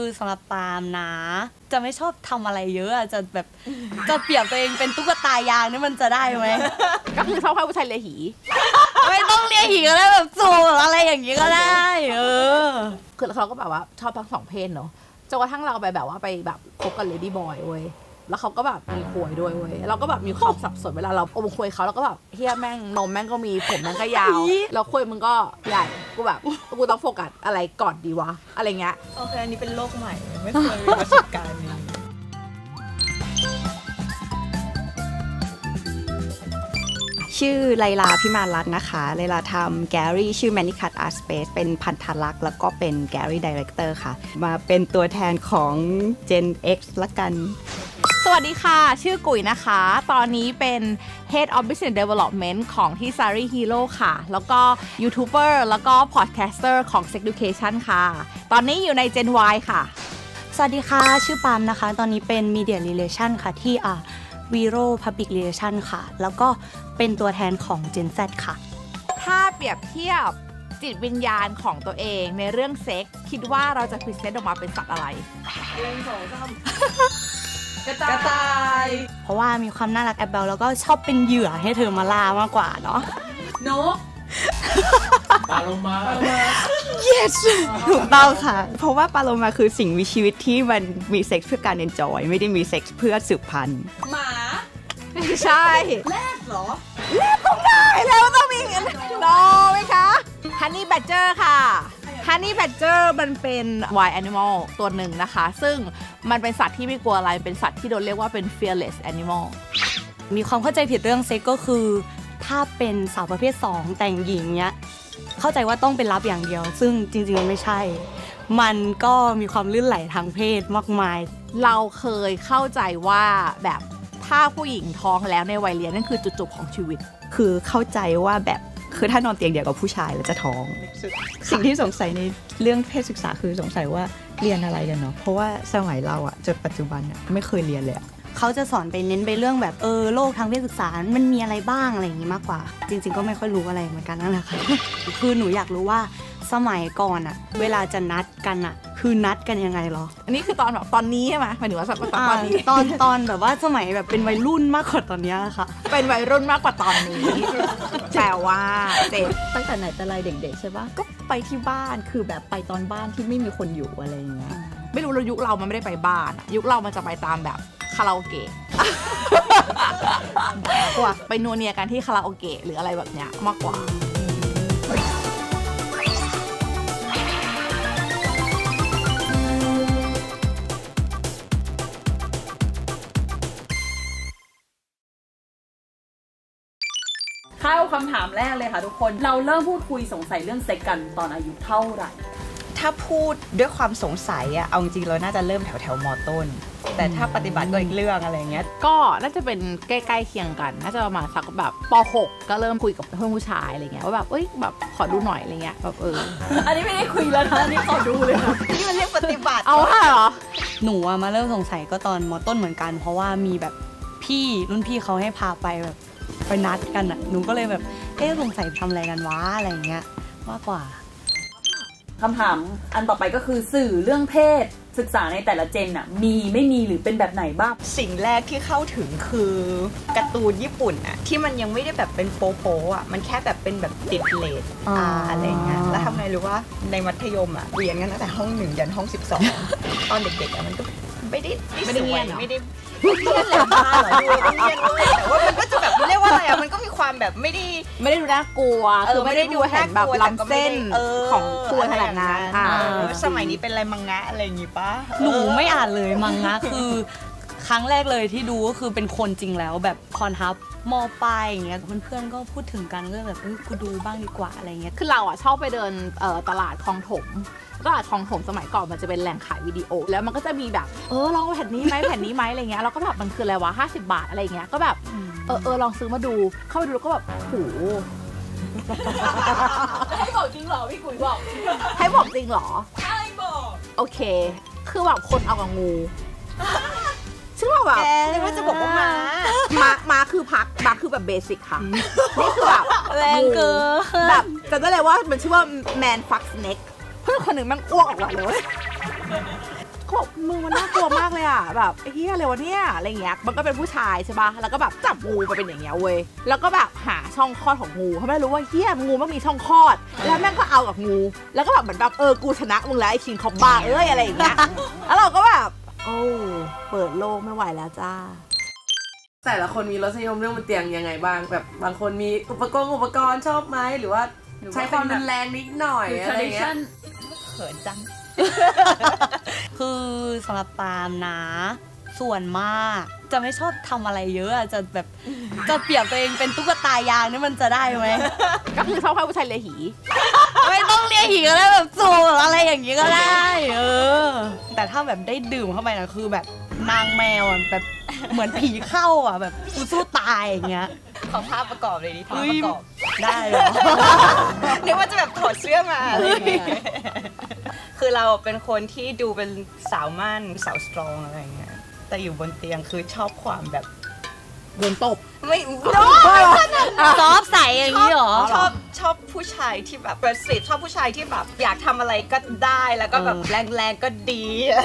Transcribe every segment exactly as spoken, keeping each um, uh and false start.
สำหรับปาล์มนะจะไม่ชอบทำอะไรเยอะจะแบบจะเปรียบตัวเองเป็นตุ๊กตายางนี่มันจะได้ไหมก็คือชอบให้ผู้ชายเลียหีไม่ต้องเลียหีก็ได้แบบจูบอะไรอย่างนี้ก็ได้เออคือเราก็แบบว่าชอบทั้งสองเพศเนาะจนกระทั่งเราไปแบบว่าไปแบบคบกับเลดี้บอยเว้ยแล้วเขาก็แบบมีควยด้วยเว้ยเราก็แบบมีความสับสนเวลาเราอมควยเขาเราก็แบบเฮียแม่งนมแม่งก็มีผมแม่งก็ยาวแล้วควยมึงก็ใหญ่กูแบบกูต้องโฟกัสอะไรก่อนดีวะอะไรเงี้ยโอเคอันนี้เป็นโลกใหม่ไม่เคยมีประสบการณ์นี้ชื่อไลลาพิมานรัตน์นะคะไลลาทำแกลลี่ชื่อ Manicut Art Space เป็นพันธลักษณ์แล้วก็เป็นแกลลี่ไดเรคเตอร์ค่ะมาเป็นตัวแทนของ Gen X ละกันสวัสดีค่ะชื่อกุ๋ยนะคะตอนนี้เป็น Head of Business Development ของที่ Sari Hero ค่ะแล้วก็ยูทูบเบอร์แล้วก็พอดแคสเตอร์ของ Seducation ค่ะตอนนี้อยู่ใน Gen Y ค่ะสวัสดีค่ะชื่อปาล์มนะคะตอนนี้เป็น Media Relation ค่ะที่อ่า Vero Public Relation ค่ะแล้วก็เป็นตัวแทนของ Gen Z ค่ะถ้าเปรียบเทียบจิตวิญญาณของตัวเองในเรื่องเซ็กคิดว่าเราจะพรีเซนต์ออกมาเป็นสัตว์อะไรเรื่องสองสามกระต่ายเพราะว่ามีความน่ารักแอบเบลแล้วก็ชอบเป็นเหยื่อให้เธอมาล่ามากกว่าเนาะนกปลาโลมา yes ถูกต้องค่ะเพราะว่าปลาโลมาคือสิ่งมีชีวิตที่มันมีเซ็กซ์เพื่อการเอนจอยไม่ได้มีเซ็กซ์เพื่อสืบพันธุ์หมาไม่ใช่แรดเหรอแรดต้องได้แล้วต้องมีน้องไหมคะฮันนี่แบดเจอร์ค่ะฮันนี่แบดเจอร์มันเป็น wild animal ตัวหนึ่งนะคะซึ่งมันเป็นสัตว์ที่ไม่กลัวอะไรเป็นสัตว์ที่โดนเรียกว่าเป็น fearless animal มีความเข้าใจผิดเรื่องเซ็กก็คือถ้าเป็นสาวประเภทสองแต่งหญิงเนี้ยเข้าใจว่าต้องเป็นรับอย่างเดียวซึ่งจริงๆมันไม่ใช่มันก็มีความลื่นไหลทางเพศมากมายเราเคยเข้าใจว่าแบบถ้าผู้หญิงท้องแล้วในวัยเรียนนั่นคือจุดจบของชีวิตคือเข้าใจว่าแบบคือถ้านอนเตียงเดียวกับผู้ชายแล้วจะท้องสิ่งที่สงสัยในเรื่องเพศศึกษาคือสงสัยว่าเรียนอะไรกันเนาะเพราะว่าสมัยเราอะจนปัจจุบันอะไม่เคยเรียนเลยเขาจะสอนไปเน้นไปเรื่องแบบเออโลกทางเพศศึกษามันมีอะไรบ้างอะไรอย่างงี้มากกว่าจริงๆก็ไม่ค่อยรู้อะไรเหมือนกันนั่นแหละค่ะคือหนูอยากรู้ว่าสมัยก่อนอะเวลาจะนัดกันอะคือนัดกันยังไงหรออันนี้คือตอนแบบตอนนี้ใช่ไหมหมายถึงว่าตอนนี้ตอนตอนแบบว่าสมัยแบบเป็นวัยรุ่นมากกว่าตอนนี้ค่ะเป็นวัยรุ่นมากกว่าตอนนี้แปลว่าเจ็บตั้งแต่ไหนแต่ไรเด็กๆใช่ปะก็ไปที่บ้านคือแบบไปตอนบ้านที่ไม่มีคนอยู่อะไรอย่างเงี้ยไม่รู้เรายุคเรามันไม่ได้ไปบ้านยุคเรามันจะไปตามแบบคาราโอเกะกว่าไปนัวเนียกันที่คาราโอเกะหรืออะไรแบบเนี้ยมากกว่าเข้าคำถามแรกเลยค่ะทุกคนเราเริ่มพูดคุยสงสัยเรื่องเซ็กกันตอนอายุเท่าไหร่ถ้าพูดด้วยความสงสัยอะเอาจริงๆเราน่าจะเริ่มแถวแถวม.ต้นแต่ถ้าปฏิบัติก็อีกเรื่องอะไรเงี้ยก็น่าจะเป็นใกล้ๆเคียงกันน่าจะประมาณสักแบบป.หก ก็เริ่มคุยกับเพื่อนผู้ชายอะไรเงี้ยว่าแบบเอ้ยแบบขอดูหน่อยอะไรเงี้ยแบบเอออันนี้ไม่ได้คุยแล้วนะอันนี้ขอดูเลยนะนี่มันเรียกปฏิบัติเอาค่ะเหรอหนูมาเริ่มสงสัยก็ตอนม.ต้นเหมือนกันเพราะว่ามีแบบพี่รุ่นพี่เขาให้พาไปแบบไปนัดกันอ่ะหนูก็เลยแบบเอ๊ะสงสัยทำอะไรกันวะอะไรเงี้ยมากกว่าคำถามอันต่อไปก็คือสื่อเรื่องเพศศึกษาในแต่ละเจนอ่ะมีไม่มีหรือเป็นแบบไหนบ้างสิ่งแรกที่เข้าถึงคือการ์ตูนญี่ปุ่นอ่ะที่มันยังไม่ได้แบบเป็นโป๊โป๊อ่ะมันแค่แบบเป็นแบบติดเลสอะไรเงี้ยแล้วทำไงรู้ว่าในมัธยมอ่ะเรียนกันตั้งแต่ห้องหนึ่งยันห้องสิบสองตอนเด็กๆอ่ะมันก็ไม่ได้ไม่ได้เงียนไม่ได้ไม่ได้แหลมมาหรอดูไม่เงียนเลยแต่ว่ามันก็จะแบบเรียกว่าอะไรอ่ะมันก็มีความแบบไม่ได้ไม่ได้ดูน่ากลัวคือไม่ได้ดูเห็นแบบล้ำเส้นของตัวขนาดนั้นสมัยนี้เป็นอะไรมังงะอะไรอย่างงี้ป่ะหนูไม่อ่านเลยมังงะคือครั้งแรกเลยที่ดูก็คือเป็นคนจริงแล้วแบบคอนทับมอปลายอย่างเงี้ยเพื่อนๆก็พูดถึงกันก็แบบเออกูดูบ้างดีกว่าอะไรเงี้ยคือเราอ่ะชอบไปเดินตลาดคลองถมตลาดคลองถมสมัยก่อนมันจะเป็นแหล่งขายวิดีโอแล้วมันก็จะมีแบบเออลองแผ่นนี้ไหมแผ่นนี้ไหมอะไรเงี้ยเราก็แบบมันคืออะไรวะห้าสิบบาทอะไรเงี้ยก็แบบเออเออลองซื้อมาดูเข้าไปดูแล้วก็แบบโหให้บอกจริงเหรอพี่กุ๋ยบอกให้บอกจริงเหรอให้บอกโอเคคือแบบคนเอากับงูซึ่งเราแบบนี่ว่าจะบอกว่าม้าม้าม้าคือพักม้าคือแบบเบสิกค่ะนี่คือแบบแรงเกินแบบจำได้เลยว่ามันชื่อว่า man fuck snake เพื่อนคนหนึ่งมันอ้วกออกมาเลยมันน่ากลัวมากเลยอ่ะแบบไอ้เหี้ยอะไรวะเนี่ยอะไรเงี้ยมันก็เป็นผู้ชายใช่ป่ะแล้วก็แบบจับงูไปเป็นอย่างเงี้ยเว้ยแล้วก็แบบหาช่องคลอดของงูเขาไม่รู้ว่าเหี้ยงูมันมีช่องคลอดแล้วแม่งก็เอากับงูแล้วก็แบบเหมือนแบบเออกูชนะมึงแล้วไอ้คิงคอบบ้าเอ้ยอะไรอย่างเงี้ยแล้วเราก็แบบโอ้เปิดโลกไม่ไหวแล้วจ้าแต่ละคนมีรสนิยมเรื่องบนเตียงยังไงบ้างแบบบางคนมีอุปกรณ์อุปกรณ์ชอบไหมหรือว่าใช้ความรุนแรงนิดหน่อยอะไรเงี้ยเขินจังคือสำหรับปาล์มนะส่วนมากจะไม่ชอบทำอะไรเยอะจะแบบจะเปรียบตัวเองเป็นตุ๊กตายางนี่มันจะได้ไหมก็คือชอบให้ผู้ชายเลียหีไม่ต้องเลียหีก็ได้แบบจูบอะไรอย่างนี้ก็ได้เออแต่ถ้าแบบได้ดื่มเข้าไปนะคือแบบนางแมวแบบเหมือนผีเข้าอ่ะแบบกูสู้ตายอย่างเงี้ยขอภาพประกอบเลยดิภาพประกอบได้เหรอนึกว่าจะแบบถอดเสื้อมาอะไรอย่างเงี้ยคือเราเป็นคนที่ดูเป็นสาวมั่นสาวสตรองอะไรอย่างเงี้ยแต่อยู่บนเตียงคือชอบความแบบโดนตบไม่ซอฟใส่อย่างนี้หรอชอบชอบผู้ชายที่แบบเปิดสิทชอบผู้ชายที่แบบอยากทำอะไรก็ได้แล้วก็แบบแรงๆก็ดี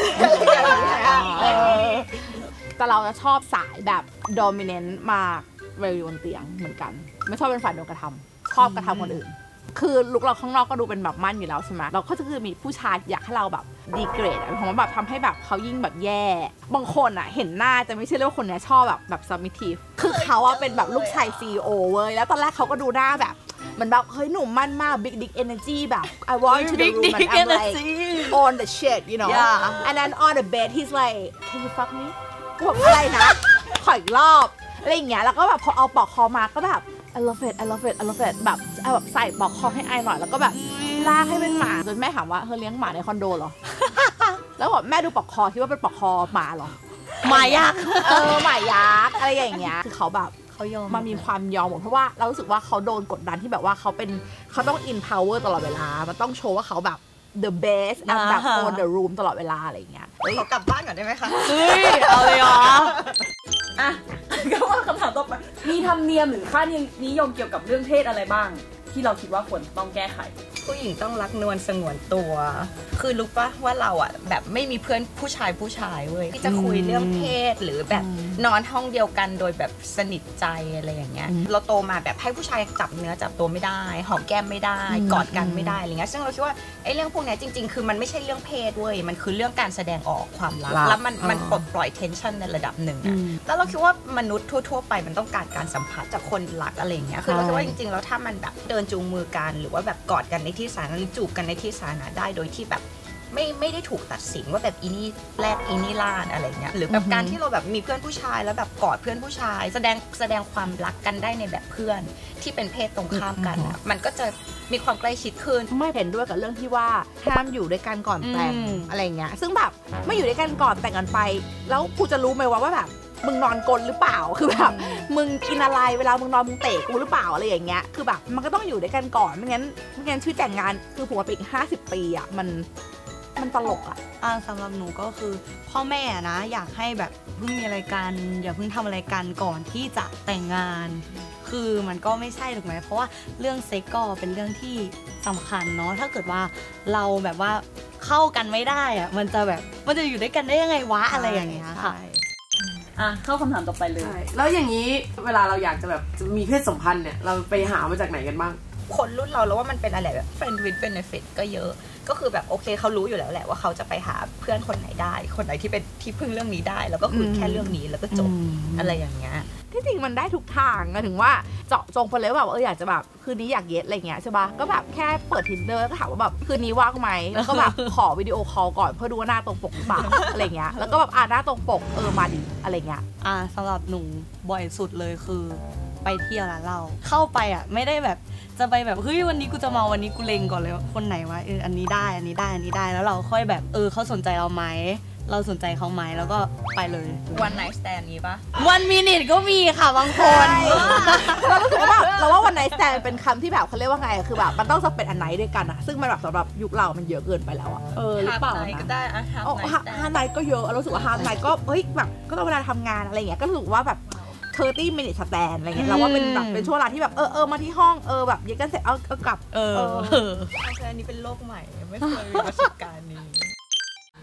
แต่เราจะชอบสายแบบโดมิเนนต์มาเวลบนเตียงเหมือนกันไม่ชอบเป็นฝ่ายโดนกระทำชอบกระทำคนอื่นคือลุกเราข้างนอกก็ดูเป็นแบบมั่นอยู่แล้วใช่ไหมเราก็จะคือมีผู้ชายอยากให้เราแบบดีเกรดเพราะว่าแบบทำให้แบบเขายิ่งแบบแย่บางคนอ่ะเห็นหน้าจะไม่ใช่เรื่องว่าคนนี้ชอบแบบแบบซัมมิทีฟคือเขาอ่ะเป็นแบบลูกชายซีอีโอเว้ยแล้วตอนแรกเขาก็ดูหน้าแบบมันแบบเฮ้ยหนุ่มมั่นมาก big dick energy แบบ I want to the room and I'm like on the shit you know and then on the bed he's like can you fuck me กูบอกอะไรนะขออีกรอบอะไรอย่างเงี้ยแล้วก็แบบพอเอาปอกคอมาก็แบบ I love it I love it I love it แบบแบบใส่ปอกคอให้ไอหน่อยแล้วก็แบบลากให้เป็นหมาจนแม่ถามว่าเธอเลี้ยงหมาในคอนโดเหรอแล้วบอกแม่ดูปอกคอคิดว่าเป็นปอกคอหมาเหรอหมายักษ์เออหมายักษ์อะไรอย่างเงี้ยคือเขาแบบเขายอมมามีความยอมเพราะว่าเรารู้สึกว่าเขาโดนกดดันที่แบบว่าเขาเป็นเขาต้อง in power ตลอดเวลามันต้องโชว์ว่าเขาแบบ the best and แบบ on the room ตลอดเวลาอะไรอย่างเงี้ยขอกลับบ้านก่อนได้ไหมคะเฮ้ยเอาเลยเหรออ่ะก็ว่าคำถามต่อไปมีธรรมเนียมหรือค่านิยมเกี่ยวกับเรื่องเพศอะไรบ้างที่เราคิดว่าควรต้องแก้ไขผู้หญิงต้องรักนวลสงวนตัวคือรู้ปะว่าเราอ่ะแบบไม่มีเพื่อนผู้ชายผู้ชายเว้ยที่จะคุยเรื่องเพศหรือแบบนอนห้องเดียวกันโดยแบบสนิทใจอะไรอย่างเงี้ยเราโตมาแบบให้ผู้ชายจับเนื้อจับตัวไม่ได้หอมแก้มไม่ได้กอดกันไม่ได้อะไรเงี้ยซึ่งเราคิดว่าไอ้เรื่องพวกนี้จริงๆคือมันไม่ใช่เรื่องเพศเว้ยมันคือเรื่องการแสดงออกความรักแล้วมันมันปลดปล่อย tension ในระดับหนึ่งนะแล้วเราคิดว่ามนุษย์ทั่วๆไปมันต้องการการสัมผัสจากคนรักอะไรเงี้ยคือเราคิดว่าจริงๆแล้วถ้ามันแบบเดินจูงมือกันหรือว่าแบบกอดกันในที่สาธารณะหรือจูบกันในที่สาธารณะได้โดยที่แบบไม่ไม่ได้ถูกตัดสินว่าแบบอีนี่แรดอีนี่ล่านอะไรเงี้ยหรือแบบการที่เราแบบมีเพื่อนผู้ชายแล้วแบบกอดเพื่อนผู้ชายแสดงแสดงความรักกันได้ในแบบเพื่อนที่เป็นเพศตรงข้ามกันอ่ะมันก็จะมีความใกล้ชิดขึ้นไม่เห็นด้วยกับเรื่องที่ว่าห้ามอยู่ด้วยกันก่อนแต่งอะไรเงี้ยซึ่งแบบไม่อยู่ด้วยกันก่อนแต่งกันไปแล้วกูจะรู้ไหมว่าว่าแบบมึงนอนกลนหรือเปล่าคือแบบมึงกินอะไรเวลามึงนอนมึงเตะกูหรือเปล่าอะไรอย่างเงี้ยคือแบบมันก็ต้องอยู่ด้วยกันก่อนไม่งั้นไม่งั้นชีวิตแต่งงานคือผมว่าเป็นอีกห้าสิบปีอ่ะมันมันตลกอ่ะอ่าสำหรับหนูก็คือพ่อแม่นะอยากให้แบบเพิ่งมีอะไรกันอย่าเพิ่งทำอะไรกันก่อนที่จะแต่งงานคือมันก็ไม่ใช่ถูกไหมเพราะว่าเรื่องเซ็กก็เป็นเรื่องที่สำคัญเนาะถ้าเกิดว่าเราแบบว่าเข้ากันไม่ได้อ่ะมันจะแบบมันจะอยู่ด้วยกันได้ยังไงวะอะไรอย่างเงี้ยค่ะอ่ะเข้าคำถามต่อไปเลยแล้วอย่างนี้เวลาเราอยากจะแบบมีเพศสัมพันธ์เนี่ยเราไปหามาจากไหนกันบ้างคนรุ่นเราแล้วว่ามันเป็นอะไรแบบ friend with benefit ก็เยอะก็คือแบบโอเคเขารู้อยู่แล้วแหละว่าเขาจะไปหาเพื่อนคนไหนได้คนไหนที่เป็นที่พึ่งเรื่องนี้ได้แล้วก็คุยแค่เรื่องนี้แล้วก็จบอะไรอย่างเงี้ยที่จริงมันได้ทุกทางถึงว่าเจาะจงไปเลยแบบเอออยากจะแบบคืนนี้อยากเย็ดอะไรเงี้ยใช่ปะก็แบบแค่เปิด Tinder ก็ถามว่าแบบคืนนี้ว่างไหมแล้วก็แบบขอวิดีโอคอลก่อนเพื่อดูว่าหน้าตรงปกหรือเปล่าอะไรเงี้ยแล้วก็แบบอ่าหน้าตรงปกเออมาดีอะไรเงี้ยอ่าสำหรับหนูบ่อยสุดเลยคือไปเที่ยวร้านเราเข้าไปอ่ะไม่ได้แบบจะไปแบบเฮ้ยวันนี้กูจะมาวันนี้กูเล็งก่อนเลยคนไหนวะเอออันนี้ได้อันนี้ได้อันนี้ได้แล้วเราค่อยแบบเออเขาสนใจเราไหมเราสนใจเขาไหมแล้วก็ไปเลย one night stand นี้ปะ one minute ก็มีค่ะบางคนเรารู้สึกว่าแบบเราว่า one night stand เป็นคำที่แบบเขาเรียกว่าไงคือแบบมันต้องจะเป็นอันไหนด้วยกันอะซึ่งมันแบบสำหรับยุคเรามันเยอะเกินไปแล้วอะเออหรือเปล่านะก็ได้อะห้าไนท์ก็เยอะเรารู้สึกว่าห้าไนท์ก็เฮ้ยแบบก็ต้องเวลาทำงานอะไรอย่างเงี้ยก็รู้สึกว่าแบบสามสิบ minute stand อะไรเงี้ยเราว่าเป็นแบบเป็นช่วงเวลาที่แบบเออเออมาที่ห้องเออแบบเย็นกันเสร็จเอาเอากลับเอออันนี้เป็นโลกใหม่ไม่เคยมีประสบการณ์นี้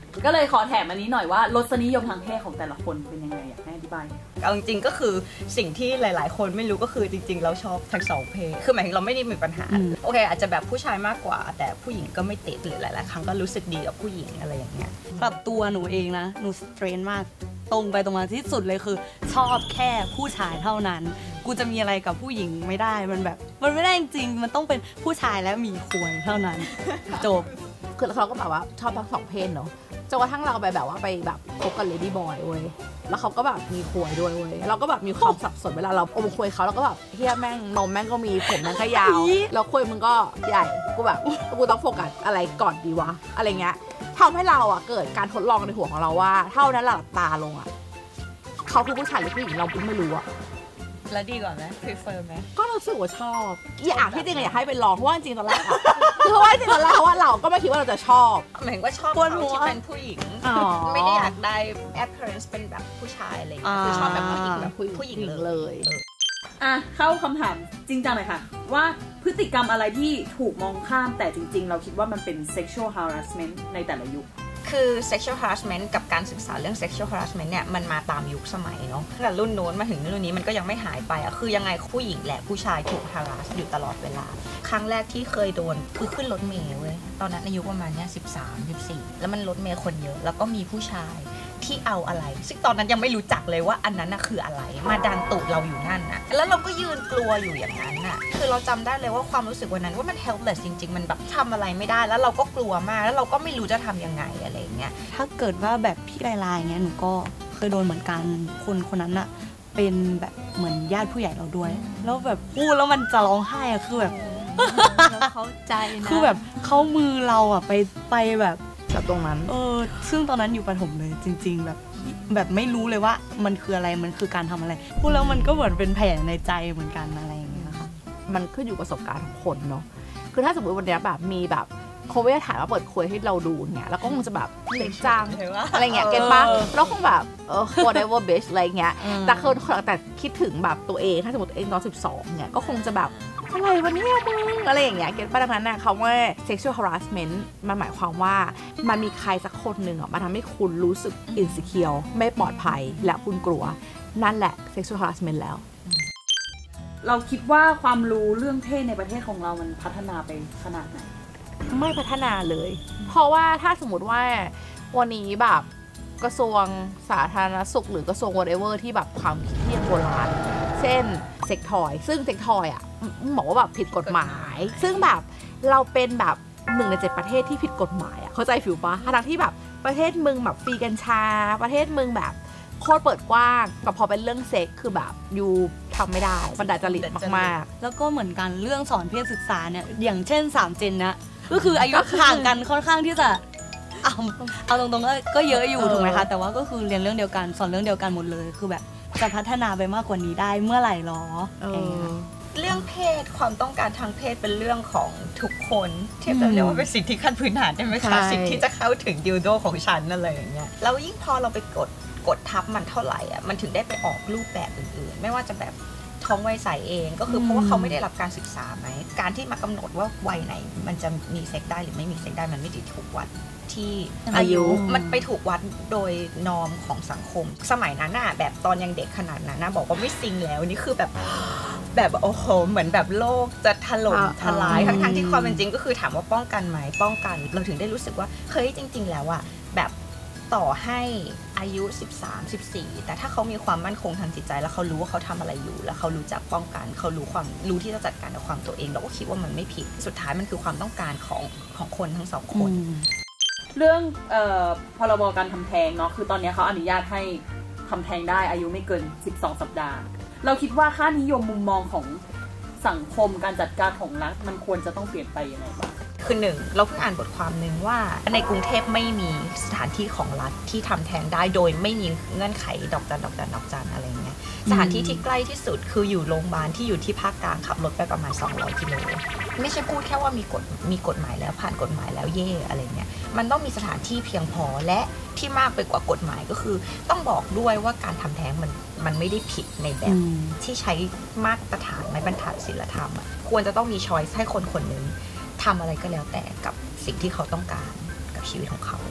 ก็เลยขอแถมอันนี้หน่อยว่ารสนิยมทางเพศของแต่ละคนเป็นยังไงอยากให้อธิบายเอาจริงๆก็คือสิ่งที่หลายๆคนไม่รู้ก็คือจริงๆเราชอบทั้งสองเพศคือหมายถึงเราไม่ได้มีปัญหาโอเคอาจจะแบบผู้ชายมากกว่าแต่ผู้หญิงก็ไม่ติดหรือหลายๆครั้งก็รู้สึกดีกับผู้หญิงอะไรอย่างเงี้ยปรับตัวหนูเองนะหนูสเตรนมากตรงไปตรงมาที่สุดเลยคือชอบแค่ผู้ชายเท่านั้นกูจะมีอะไรกับผู้หญิงไม่ได้มันแบบมันไม่ได้จริงๆมันต้องเป็นผู้ชายและมีขวยเท่านั้นจบคือเราก็แบบว่าชอบทั้งสองเพศเนาะจนกระทั่งเราไปแบบว่าไปแบบคบกับเลดี้บอยเว้ยแล้วเขาก็แบบมีขวยด้วยเว้ยเราก็แบบมีความสับสนเวลาเราอมขวยเขาแล้วก็แบบเฮียแม่งนมแม่งก็มีผมแม่งก็ยาวแล้วขวยมึงก็ใหญ่กูแบบกูต้องโฟกัสอะไรก่อนดีวะอะไรเงี้ยทำให้เราอ่ะเกิดการทดลองในหัวของเราว่าเท่านั้นหลับตาลงอ่ะเขาคือผู้ชายหรือผู้หญิงเราไม่รู้อ่ะแล้วดีกว่าไหม prefer ไหมก็รู้สึกว่าชอบอยากที่จริงอยากให้ไปลองเพราะว่าจริงตอนแรกอะคือว่าจริงตอนแรกว่าเราก็ไม่คิดว่าเราจะชอบหมายถึงว่าชอบเขาที่เป็นผู้หญิงไม่ได้อยากได้ appearance เป็นแบบผู้ชายอะไรอย่างเงี้ยคือชอบแบบผู้หญิงแบบผู้หญิงเลยอ่ะเข้าคำถามจริงจังเลยค่ะว่าพฤติกรรมอะไรที่ถูกมองข้ามแต่จริงๆเราคิดว่ามันเป็น sexual harassment ในแต่ละยุคคือ sexual harassment กับการศึกษาเรื่อง sexual harassment เนี่ยมันมาตามยุคสมัยเนาะตั้งแต่รุ่นโน้นมาถึงรุ่นนี้มันก็ยังไม่หายไปอะคือยังไงผู้หญิงและผู้ชายถูก harass อยู่ตลอดเวลาครั้งแรกที่เคยโดนคือขึ้นรถเมล์เว้ยตอนนั้นอายุประมาณเนี้ยสิบสาม สิบสี่แล้วมันรถเมล์คนเยอะแล้วก็มีผู้ชายที่เอาอะไรซึ่งตอนนั้นยังไม่รู้จักเลยว่าอันนั้นน่ะคืออะไรมาดันตูดเราอยู่นั่นน่ะแล้วเราก็ยืนกลัวอยู่อย่างนั้นน่ะคือเราจำได้เลยว่าความรู้สึกวันนั้นว่ามัน helpless จริงๆมันแบบทำอะไรไม่ได้แล้วเราก็กลัวมากแล้วเราก็ไม่รู้จะทำยังไงอะไรเงี้ยถ้าเกิดว่าแบบพี่ลายๆเงี้ยหนูก็เคยโดนเหมือนกันคนคนนั้นน่ะเป็นแบบเหมือนญาติผู้ใหญ่เราด้วยแล้วแบบพูดแล้วมันจะร้องไห้อะคือแบบแล้วเขาใจนะคือแบบเขามือเราอะไปไปแบบแบบตรงนั้นเออซึ่งตอนนั้นอยู่ประถมเลยจริงๆแบบแบบไม่รู้เลยว่ามันคืออะไรมันคือการทำอะไรพูดแล้วมันก็เหมือนเป็นแผลในใจเหมือนกันอะไรอย่างเงี้ยค่ะมันขึ้นอยู่ประสบการณ์ของคนเนาะคือถ้าสมมติวันนี้แบบมีแบบเขาไม่ได้ถ่ายว่าเปิดคุยให้เราดูเนี่ยแล้วก็คงจะแบบเด็กจังอะไรเงี้ยเก็ตปะแล้วคงแบบเออ whatever bitch อะไรเงี้ยแต่คือแต่คิดถึงแบบตัวเองถ้าสมมติเองตอนสิบสองเนี่ยก็คงจะแบบอะไรวันนี้มึงอะไรอย่างเงี้ยเก็ตปะดังนั้นน่ะคำว่า sexual harassment มันหมายความว่ามันมีใครสักคนหนึ่งอ่ะมาทำให้คุณรู้สึก insecure ไม่ปลอดภัยและคุณกลัวนั่นแหละ sexual harassment แล้วเราคิดว่าความรู้เรื่องเพศในประเทศของเรามันพัฒนาไปขนาดไหนไม่พัฒนาเลยเพราะว่าถ้าสมมติว่าวันนี้แบบกระทรวงสาธารณสุขหรือกระทรวง whatever ที่แบบความคิดที่ยังโบราณเช่นเซ็กทอยซึ่งเซ็กทอยอ่ะบอกว่าแบบผิดกฎหมายซึ่งแบบเราเป็นแบบหนึ่งในเจ็ดประเทศที่ผิดกฎหมายอ่ะเข้าใจฟิวปะทั้งที่แบบประเทศมึงแบบฟรีกัญชาประเทศมึงแบบโคตรเปิดกว้างแต่พอเป็นเรื่องเซ็กคือแบบยูทำไม่ได้มันดัดจริตมากๆแล้วก็เหมือนกันเรื่องสอนเพศศึกษาเนี่ยอย่างเช่นสามเจนนะก็คืออายุห่างกันค่อนข้างที่จะเอาเอาตรงๆก็ก็เยอะอยู่ถูกไหมคะแต่ว่าก็คือเรียนเรื่องเดียวกันสอนเรื่องเดียวกันหมดเลยคือแบบจะพัฒนาไปมากกว่านี้ได้เมื่อไหร่หรอเรื่องเพศความต้องการทางเพศเป็นเรื่องของทุกคนที่จะเรียกว่าเป็นสิทธิขั้นพื้นฐานได้ไหมคะสิทธิจะเข้าถึงดิวโดของฉันอะไรอย่างเงี้ยแล้วยิ่งพอเราไปกดกดทับมันเท่าไหร่อ่ะมันถึงได้ไปออกรูปแบบอื่นๆไม่ว่าจะแบบท้องวัยใสเองก็คือเพราะว่าเขาไม่ได้รับการศึกษาไหมการที่มากำหนดว่าวัยไหนมันจะมีเซ็กได้หรือไม่มีเซ็กได้มันไม่ได้ถูกวัดที่อายุมันไปถูกวัดโดยนอร์มของสังคมสมัยนั้นน่ะแบบตอนยังเด็กขนาดนั้นนะบอกว่าไม่ซิงแล้วนี่คือแบบแบบโอ้โหเหมือนแบบโลกจะถล่มทลายทั้งๆที่ความเป็นจริงก็คือถามว่าป้องกันไหมป้องกันเราถึงได้รู้สึกว่าเฮ้ยจริงๆแล้วอะแบบต่อให้อายุสิบสาม สิบสี่แต่ถ้าเขามีความมั่นคงทางจิตใจแล้วเขารู้ว่าเขาทำอะไรอยู่แล้วเขารู้จักป้องกันเขารู้ความรู้ที่จะจัดการกับความตัวเองเราก็คิดว่ามันไม่ผิดสุดท้ายมันคือความต้องการของของคนทั้งสองคนเรื่องเอ่อพรบการทำแท้งเนาะคือตอนนี้เขาอนุญาตให้ทำแท้งได้อายุไม่เกินสิบสองสัปดาห์เราคิดว่าค่านิยมมุมมองของสังคมการจัดการของรัฐมันควรจะต้องเปลี่ยนไปยังไงบ้างคือหนึ่งเราเพิ่งอ่านบทความหนึ่งว่าในกรุงเทพไม่มีสถานที่ของรัฐที่ทำแท้งได้โดยไม่มีเงื่อนไขดอกจันดอกจันดอกจันอะไรเงี้ยสถานที่ที่ใกล้ที่สุดคืออยู่โรงพยาบาลที่อยู่ที่ภาคกลางขับรถไปประมาณสองร้อยกิโลไม่ใช่พูดแค่ว่ามีกฎมีกฎหมายแล้วผ่านกฎหมายแล้วเย่อะไรเงี้ยมันต้องมีสถานที่เพียงพอและที่มากไปกว่ากฎหมายก็คือต้องบอกด้วยว่าการทำแท้งมันมันไม่ได้ผิดในแบบที่ใช้มาตรฐานไม้บรรทัดศีลธรรมควรจะต้องมีช้อยส์ให้คนคนนึงทำอะไรก็แล้วแต่กับสิ่งที่เขาต้องการกับชีวิตของเขา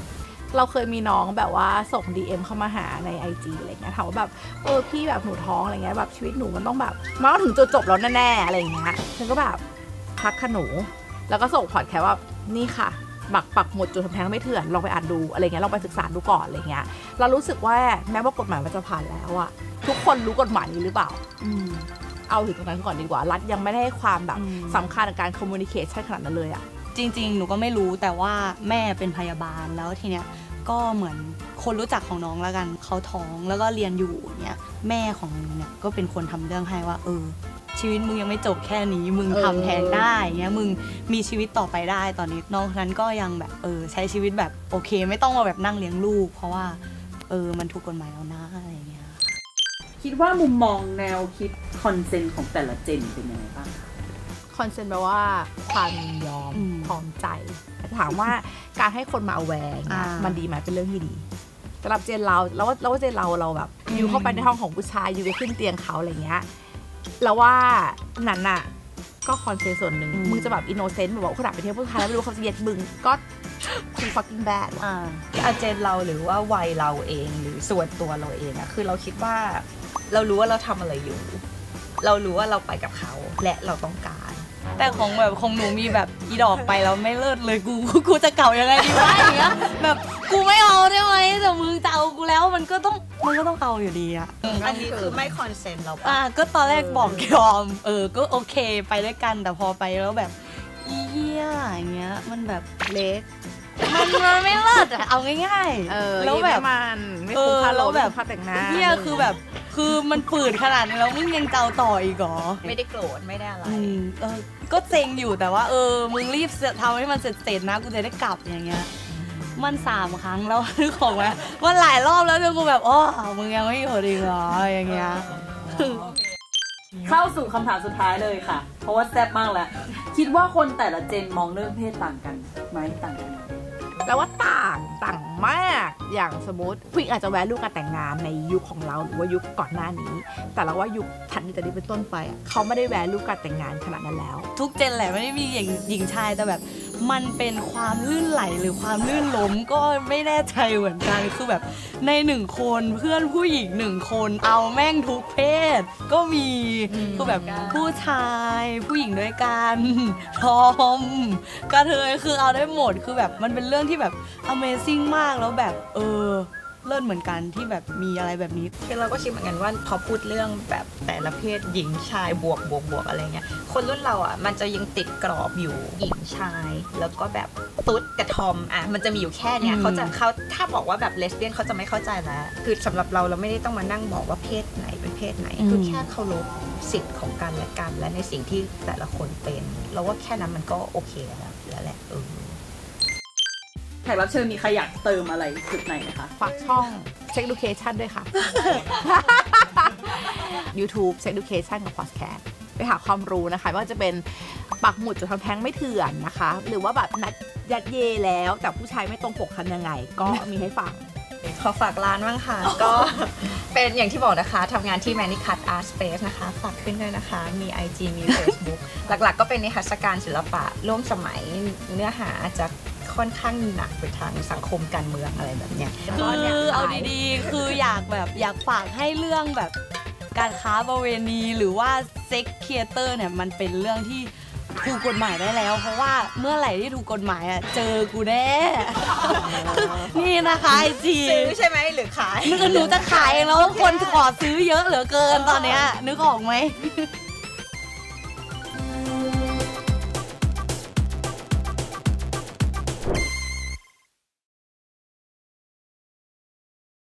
เราเคยมีน้องแบบว่าส่ง ดี เอ็ม เข้ามาหาใน ไอ จี อะไรเงี้ยถามว่าแบบเออพี่แบบหนูท้องอะไรเงี้ยแบบชีวิตหนูมันต้องแบบมันต้องถึงจุดจบแล้วแน่ๆอะไรเงี้ยฉันก็แบบพักขนูแล้วก็ส่งพอดแคสต์ว่านี่ค่ะบักปักหมดจุดทำแท้งไม่เถื่อนลองไปอ่านดูอะไรเงี้ยลองไปศึกษาดูก่อนอะไรเงี้ยเรารู้สึกว่าแม้ว่ากฎหมายมันจะผ่านแล้วอะทุกคนรู้กฎหมายนี้หรือเปล่าเอาถึงตรงนั้นก่อนดีกว่ารัฐยังไม่ได้ให้ความแบบสำคัญในการคอมมูนิเคชันขนาดนั้นเลยอะจริงๆหนูก็ไม่รู้แต่ว่าแม่เป็นพยาบาลแล้วทีเนี้ยก็เหมือนคนรู้จักของน้องแล้วกันเขาท้องแล้วก็เรียนอยู่เนี้ยแม่ของหนูเนี่ยก็เป็นคนทำเรื่องให้ว่าเออชีวิตมึงยังไม่จบแค่นี้มึงทำแทนได้เงี้ยมึงมีชีวิตต่อไปได้ตอนนี้น้องนั้นก็ยังแบบเออใช้ชีวิตแบบโอเคไม่ต้องมาแบบนั่งเลี้ยงลูกเพราะว่าเออมันถูกกฎหมายแล้วนะอะไรเงี้ยคิดว่ามุมมองแนวคิดคอนเซนต์ของแต่ละเจนเป็นยังไงบ้างคะคอนเซนต์แปลว่าความยินยอมพร้อมใจถามว่าการให้คนมาเอาแวงมันดีไหมเป็นเรื่องที่ดีสำหรับเจนเราแล้วว่าแล้วว่าเจนเราเราแบบอยู่เข้าไปในห้องของผู้ชายอยู่ไปขึ้นเตียงเขาอะไรเงี้ยแล้วว่านั้นน่ะก็คอนเซนต์ส่วนหนึ่งมึงจะแบบอินโนเซนต์แบบว่าขนาดไปเที่ยวผู้ชายแล้วไม่รู้เขาจะเย็ดมึงก็คือ fucking bad อ่าอาเจนเราหรือว่าวัยเราเองหรือส่วนตัวเราเองอะคือเราคิดว่าเรารู้ว่าเราทำอะไรอยู่เรารู้ว่าเราไปกับเขาและเราต้องการแต่ของแบบของหนูมีแบบอีดอกไปแล้วไม่เลิศเลยกูกูจะเก่ายังไงดีวะอย่างเงี้ยแบบกูไม่เอาได้ไหมแต่มึงจะเอากูแล้วมันก็ต้องมันก็ต้องเอาอยู่ดีอะอันนี้คือไม่คอนเซนต์เราอ่ะก็ตอนแรกบอกยอมเออก็โอเคไปด้วยกันแต่พอไปแล้วแบบอีเหี้ยอย่างเงี้ยมันแบบเล็กมันมันไม่เลิศอะเอาง่ายๆเออแล้วแบบมันไม่คุ้มค่าเราแบบค่าแต่งหน้าเหี้ยคือแบบคือมันฝืดขนาดนี้แล้วมึงยังเจ้าต่ออีกเหรอไม่ได้โกรธไม่ได้อะไรเออก็เซ็งอยู่แต่ว่าเออมึงรีบทำให้มันเสร็จๆนะกูจะได้กลับอย่างเงี้ยมันสามครั้งแล้วนึกของไหมมันหลายรอบแล้วจนกูแบบอ๋อมึงยังไม่อยู่ดีเหรออย่างเงี้ยเข้าสู่คำถามสุดท้ายเลยค่ะเพราะว่าแซ่บมากแล้วคิดว่าคนแต่ละเจนมองเรื่องเพศต่างกันไหมต่างกันแล้วว่าต่างต่างมากอย่างสมมติผู้หญิงอาจจะแวลูการแต่งงานในยุคของเราหรือว่ายุคก่อนหน้านี้แต่เราว่ายุคถัดจากนี้เป็นต้นไปเขาไม่ได้แวลูการแต่งงานขนาดนั้นแล้วทุกเจนแหละไม่ได้มีอย่างหญิงชายแต่แบบมันเป็นความลื่นไหลหรือความลื่นล้มก็ไม่แน่ใจเหมือนกันคือแบบในหนึ่งคนเพื่อนผู้หญิงหนึ่งคนเอาแม่งทุกเพศก็มีคือแบบผู้ชายผู้หญิงด้วยกันทอมกระเทยคือเอาได้หมดคือแบบมันเป็นเรื่องที่แบบ Amazing มากแล้วแบบเออเลิศเหมือนกันที่แบบมีอะไรแบบนี้คือเราก็คิดเหมือนกันว่าพอพูดเรื่องแบบแต่ละเพศหญิงชายบวกบวกบวกอะไรเงี้ยคนรุ่นเราอ่ะมันจะยังติดกรอบอยู่หญิงชายแล้วก็แบบตุ๊ดกับทอมอ่ะมันจะมีอยู่แค่เนี้ยเขาจะเขาถ้าบอกว่าแบบเลสเบี้ยนเขาจะไม่เข้าใจแล้วคือสำหรับเราเราไม่ได้ต้องมานั่งบอกว่าเพศไหนเป็นเพศไหนคือแค่เคารพสิทธิ์ของกันและกันและในสิ่งที่แต่ละคนเป็นเราว่าแค่นั้นมันก็โอเคแล้วแล้วแหละเออแขกรับเชิญมีใครอยากเติมอะไรจุดไหนไหมคะฝากช่อง Sex Education ด้วยค่ะ YouTube Sex Education กับ Podcast ไปหาความรู้นะคะว่าจะเป็นปักหมุดจุดทำแท้งไม่เถื่อนนะคะหรือว่าแบบนัดยัดเยแล้วแต่ผู้ชายไม่ตรงปกทำยังไงก็มีให้ฟังขอฝากร้านบ้างค่ะ ก็เป็นอย่างที่บอกนะคะทำงานที่ Manicut Art Space นะคะฝากขึ้นด้วยนะคะมี ไอ จี มี Facebook หลักๆก็เป็นนิทรรศการศิลปะร่วมสมัยเนื้อหาจะค่อนข้างหนักไปทางสังคมการเมืองอะไรแบบเนี้ยคือเอาดีๆคืออยากแบบอยากฝากให้เรื่องแบบการค้าประเวณีหรือว่าเซ็กเคียเตอร์เนี่ยมันเป็นเรื่องที่ถูกกฎหมายได้แล้วเพราะว่าเมื่อไหร่ที่ถูกกฎหมายอ่ะเจอกูแน่นี่นะคะไอจีซื้อใช่ไหมหรือขายนึกหนูจะขายเองแล้วคนขอซื้อเยอะเหลือเกินตอนเนี้ยนึกออกไหม